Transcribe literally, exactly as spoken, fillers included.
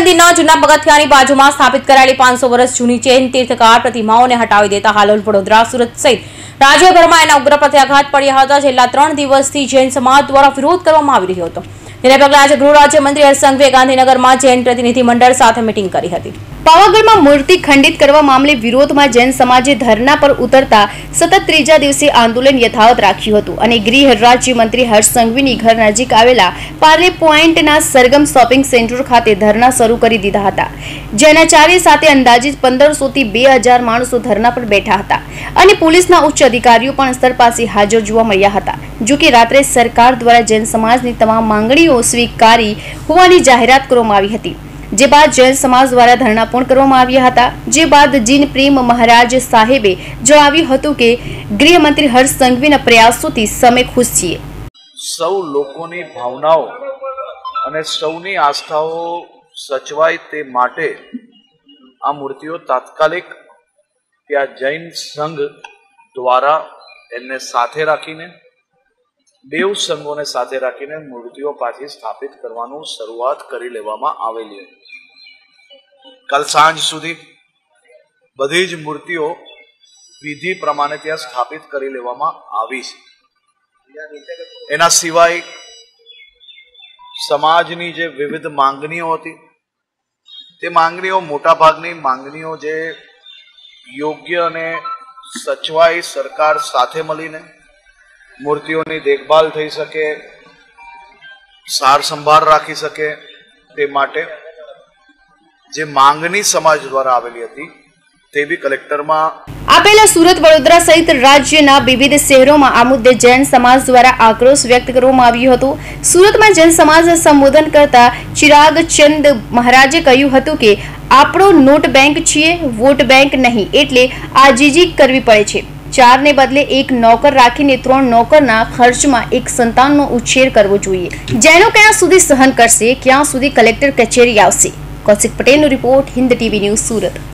મંદિરના જૂના પગથિયાની બાજુમાં સ્થાપિત કરાયેલી પાંચસો વર્ષ જૂની જૈન તીર્થકાર પ્રતિમાઓને હટાવી દેતા હાલોલ, વડોદરા, સુરત સહિત રાજ્યભરમાં એના ઉગ્ર પ્રત્યાઘાત પડ્યા હતા. છેલ્લા ત્રણ દિવસથી જૈન સમાજ દ્વારા વિરોધ કરવામાં આવી રહ્યો હતો. તેને પગલે આજે ગૃહ રાજ્યમંત્રી હર્ષ સંઘવીએ ગાંધીનગરમાં જૈન પ્રતિનિધિ મંડળ સાથે મીટિંગ કરી હતી. પાવાગઢમાં મૂર્તિ ખંડિત કરવા મામલે વિરોધમાં જૈન સમાજે ધરના પર ઉતરતા સતત ત્રીજા દિવસે આંદોલન યથાવત રાખ્યું હતું અને ગૃહ રાજ્યમંત્રી હર્ષ સંઘવીની ઘર નજીક આવેલા પાર્લે પોઈન્ટના સરગમ શોપિંગ સેન્ટર ખાતે ધરના શરૂ કરી દીધા હતા. જૈનાચાર્ય સાથે અંદાજિત પંદરસો થી બે હજાર માણસો ધરના પર બેઠા હતા અને પોલીસના ઉચ્ચ અધિકારીઓ પણ સ્થળ પાસે હાજર જોવા મળ્યા હતા. જો કે રાત્રે સરકાર દ્વારા જૈન સમાજની તમામ માંગણીઓ સ્વીકારી હોવાની જાહેરાત કરવામાં આવી હતી. જે બાદ જૈન સમાજ દ્વારા ધરણા પૂર્ણ કરવામાં આવ્યા હતા. જે બાદ જીન પ્રેમ મહારાજ સાહેબે જણાવ્યું હતું કે ગૃહમંત્રી હર્ષ સંઘવીના પ્રયાસોથી અમે ખુશ છીએ. સૌ લોકોની ભાવનાઓ અને સૌની આસ્થાઓ સચવાય તે માટે આ મૂર્તિઓ તાત્કાલિક ત્યાં જૈન સંઘ દ્વારા એમને સાથે રાખીને બેઉ સંઘોને સાથે રાખીને મૂર્તિઓ પાછી સ્થાપિત કરવાનું શરૂઆત કરી લેવામાં આવેલી હતી. કાલ સાંજ સુધી બધી જ મૂર્તિઓ વિધિ પ્રમાણે ત્યાં સ્થાપિત કરી લેવામાં આવી છે. એના સિવાય સમાજની જે વિવિધ માંગણીઓ હતી તે માંગણીઓ મોટાભાગની માંગણીઓ જે યોગ્ય અને સચવાય સરકાર સાથે મળીને મૂર્તિઓની દેખભાલ થઈ શકે, સાર સંભાળ રાખી શકે તે માટે જે માંગણી સમાજ દ્વારા આવેલી હતી તે બી કલેક્ટરમાં આપેલા સુરત, વડોદરા સહિત રાજ્યના વિવિધ શહેરોમાં આ મુદ્દે જૈન સમાજ દ્વારા આક્રોશ વ્યક્ત કરવામાં આવ્યો હતો. સુરતમાં જૈન સમાજને સંબોધન કરતા ચિરાગ ચંદ મહારાજે કહ્યું હતું કે આપણો નોટ બેંક છીએ, વોટ બેંક નહીં, એટલે આજીજી કરવી પડે છે. ચાર ને બદલે એક નોકર રાખીને ત્રણ નોકરના ખર્ચમાં એક સંતાનનો ઉછેર કરવો જોઈએ. જૈનો ક્યાં સુધી સહન કરશે? ક્યાં સુધી કલેક્ટર કચેરી આવશે? કૌશિક પટેલનો report, Hind TV news, Surat.